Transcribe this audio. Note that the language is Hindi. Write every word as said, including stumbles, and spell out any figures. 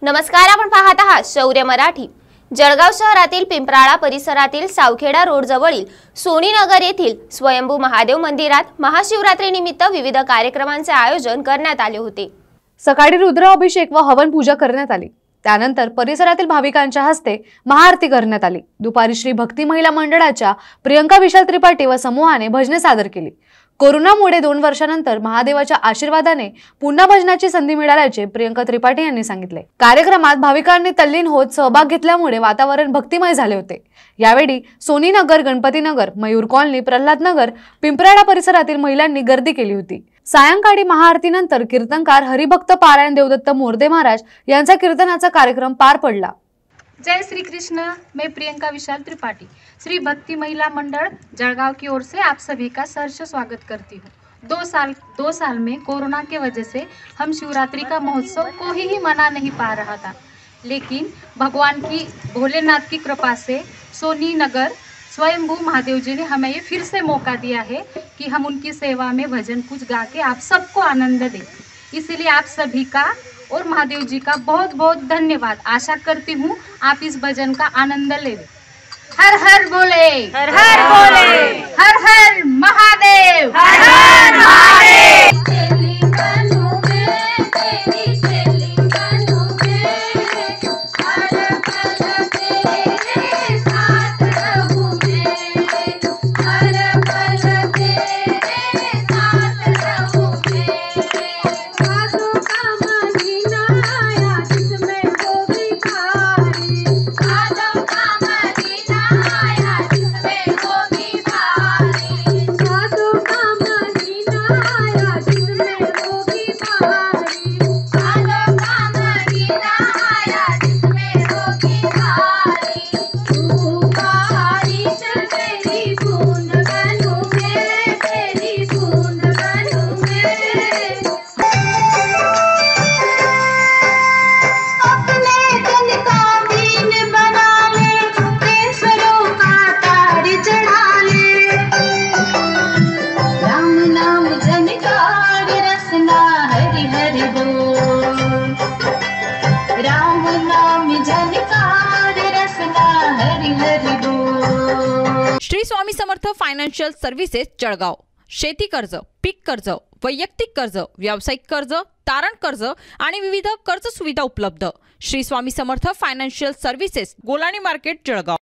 नमस्कार, आपण पाहत आहात शौर्य मराठी। जळगाव शहरातील पिंपराळा परिसरातील सावखेडा रोड जवळील सोनीनगर येथील स्वयंभू महादेव मंदिरात महाशिवरात्रीनिमित्त विविध कार्यक्रमांचे आयोजन करण्यात आले होते। सकाळी रुद्राभिषेक व हवन पूजा करण्यात आली। त्यानंतर परिसरातील भाविकांच्या हस्ते महाआरती करण्यात आली। दुपारी श्री भक्ती महिला मंडळाच्या प्रियंका विशाल त्रिपाठी व समूहाने भजने सादर केली। कोरोनामुळे दोन वर्षानंतर महादेवाच्या आशीर्वादाने पुन्हा भजनाची संधी मिळाल्याचे प्रियंका त्रिपाठी यांनी सांगितले। कार्यक्रमात भाविकांनी तल्लीन होत सहभाग घेतल्यामुळे वातावरण भक्तिमय झाले होते। यावेळी सोनीनगर, गणपतीनगर, मयूर कॉलनी, प्रल्हाद नगर, पिंपराळा परिसरातील महिलांनी गर्दी केली होती। सायंकाळी महाआरतीनंतर कीर्तनकार हरिभक्त पारायण देवदत्त मोरदे महाराज यांचा कीर्तनाचा कार्यक्रम पार पडला। जय श्री कृष्ण। मैं प्रियंका विशाल त्रिपाठी श्री भक्ति महिला मंडल जळगाव की ओर से आप सभी का सहर्ष स्वागत करती हूँ। दो साल दो साल में कोरोना के वजह से हम शिवरात्रि का महोत्सव को ही, ही मना नहीं पा रहा था, लेकिन भगवान की भोलेनाथ की कृपा से सोनी नगर स्वयंभू महादेव जी ने हमें ये फिर से मौका दिया है कि हम उनकी सेवा में भजन कुछ गा के आप सबको आनंद दें। इसलिए आप सभी का और महादेव जी का बहुत बहुत धन्यवाद। आशा करती हूँ आप इस भजन का आनंद ले। हर हर बोले, हर हर बोले, हर हर महादेव, हर हर महादेव। Shri Swami Samarth financial services Jalgaon. शेती कर्ज, पीक कर्ज, वैयक्तिक कर्ज, व्यावसायिक कर्ज, तारण कर्ज आणि विविध कर्ज सुविधा उपलब्ध। Shri Swami Samarth financial services, Golani market, Jalgaon.